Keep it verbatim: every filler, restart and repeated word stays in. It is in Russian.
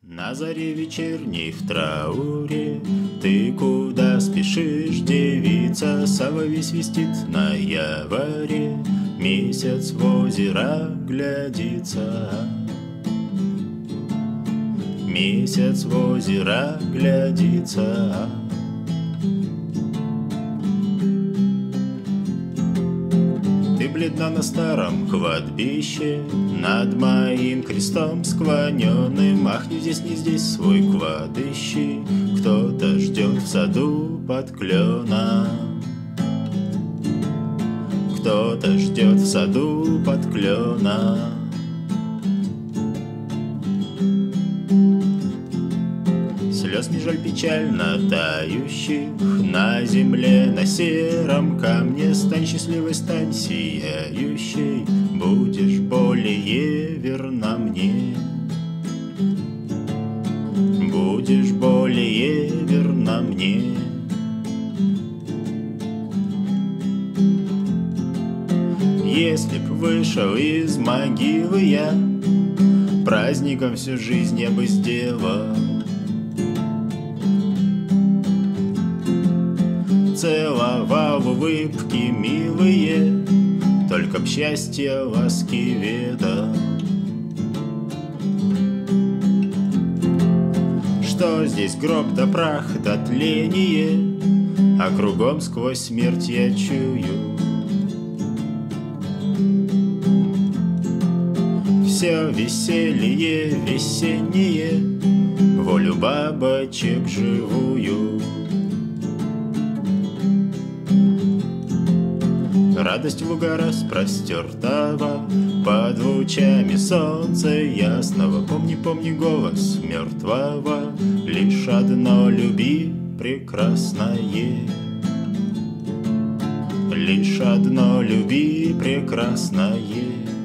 На заре вечерней в трауре ты куда спешишь, девица? Соловей свистит на яворе, месяц в озеро глядится. Месяц в озеро глядится. Ты бледна на старом кладбище, над моим крестом склоненным. Ах, не здесь, не здесь свой клад ищи, кто-то ждет в саду под кленом. Кто-то ждет в саду под кленом. Слез не жаль печально тающих на земле, на сером камне. Стань счастливой, стань сияющей, будешь более верна мне. Будешь более верна мне. Если б вышел из могилы я, праздником всю жизнь я бы сделал. Целовал улыбки милые, только б счастье ласки ведал. Что здесь гроб да прах да тление, а кругом сквозь смерть я чую. Все веселье весеннее, волю бабочек живую. Радость луга распростертого под лучами солнца ясного. Помни, помни голос мертвого, лишь одно люби прекрасное. Лишь одно люби прекрасное.